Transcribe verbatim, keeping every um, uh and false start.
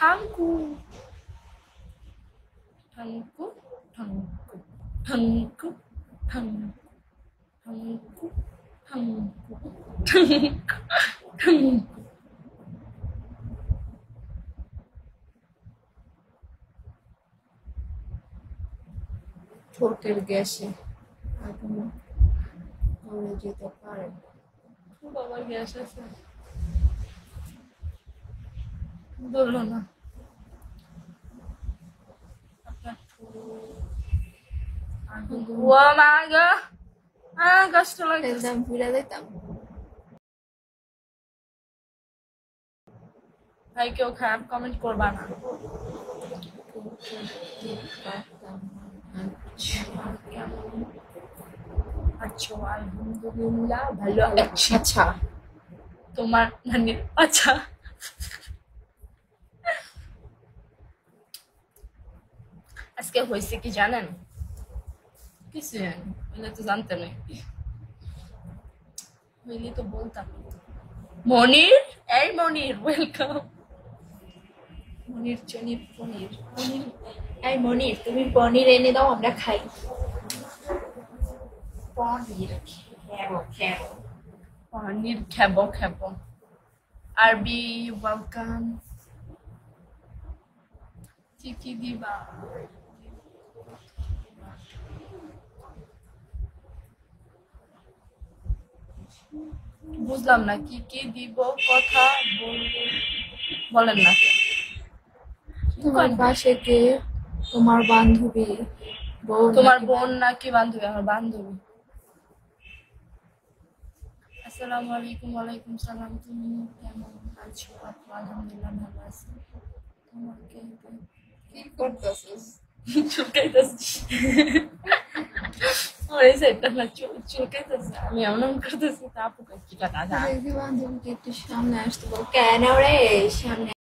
ঠাঙ্কু ঠাঙ্কু ঠাঙ্কু ঠাঙ্কু ঠাঙ্কু ঠাঙ্কু ঠাঙ্কু ঠাঙ্কু ঠোঁটের গ্যাসে এখনো মরে যেতে পারে। বাবা গ্যাস আছে বললো না ও মা গো আহ কষ্ট লাগে একদম ফিরে দিতাম। ভাই কেউ খারাপ কমেন্ট করবা না আচ্ছা আলহামদুলিল্লাহ ভালো আছি আচ্ছা তোমার মানে আচ্ছা আজকে হয়েছে কি জানেন কিছু হইলে তো জানতে নেই হইলে তো বলতাম মনির এই মনির ওয়েলকাম মনির চনির পনির পনির এই মনির তুমি পনির এনে দাও আমরা খাই। পনির খেবো খেবো পনির খাবো খাবো আরবি ওয়েলকাম কি কি দিবা বুঝলাম না কি কি দিব কথা বলেন না তোমার পাশে কে? তোমার বান্ধবী বোন? তোমার বোন নাকি বান্ধবী? আমার বান্ধবী। আসসালামু আলাইকুম। ওয়ালাইকুম সালাম। তুমি কেমন আছো? আপু আলহামদুলিল্লাহ ভালো আছি। তোমাকে কি করতেছিস? চুলকাইতেছি ওই সেটা না চুলকাইতেছে আমি এমন করতেছি তা আপু কি কথা বান্ধবীকে একটু সামনে আসতে বল। কেন রে সামনে